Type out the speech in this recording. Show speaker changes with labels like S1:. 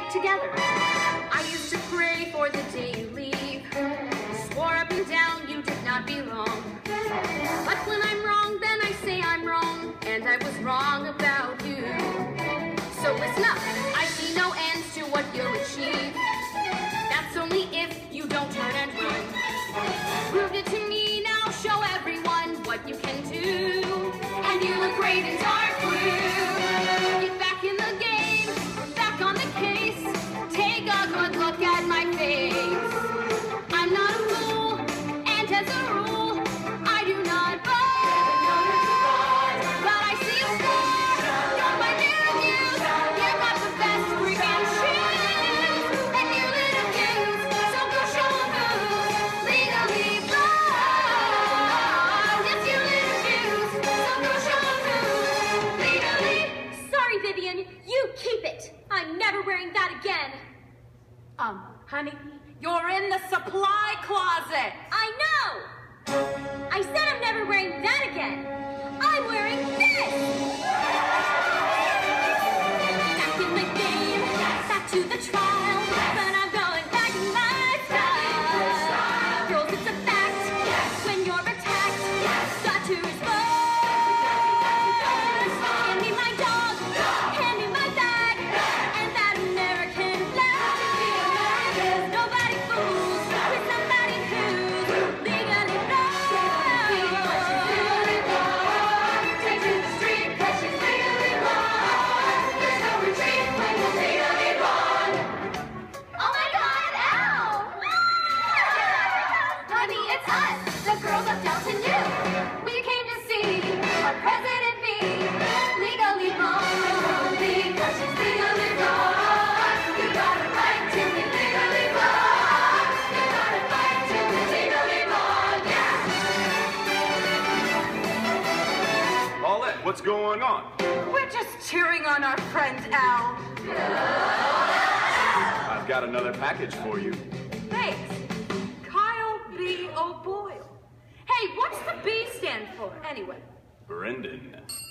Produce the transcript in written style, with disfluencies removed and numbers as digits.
S1: together. I used to pray for the day you leave. Swore up and down you did not belong. But when I'm wrong, then I say I'm wrong, and I was wrong about you. So listen up, I see no end to what you'll achieve. That's only if you don't turn and run. Prove it to me now, show everyone what you can do. And you look great in dark blue. Get back in the game, back on the case. Take a good look at my face. I'm not a fool, and as a rule, I do not bite. But I see a star, you're my new news. You got the best freaking shoes. And you little dudes, so go show 'em who's legally blind. Yes, you little dudes, so go show 'em who's legally.
S2: Sorry, Vivian, you keep it. I'm never wearing that again.
S3: Honey, you're in the supply closet.
S2: I know! I said I'm never wearing that again. I'm wearing this! Back in the game, back to the trial, but I'm going back in my style. Girls, it's a fact, when you're attacked, got to respond. Hand me my dog, hand me my bag, and that American flag. Nobody fools with somebody who's legally blind.
S1: Take to the street, 'cause she's legally blonde. There's no retreat when you're legally blonde. Oh my God, ow! Honey, it's us, the girls of Downton U. We came to see our president be legally blonde. Because she's legally blonde. You gotta fight to be legally blonde. You gotta fight to be legally blonde, yeah!
S4: Paulette, what's going on?
S3: We're just cheering on our friend Al.
S4: I've got another package for you.
S3: Thanks. Kyle B. O'Boyle. Hey, what's the B stand for, anyway?
S4: Brendan.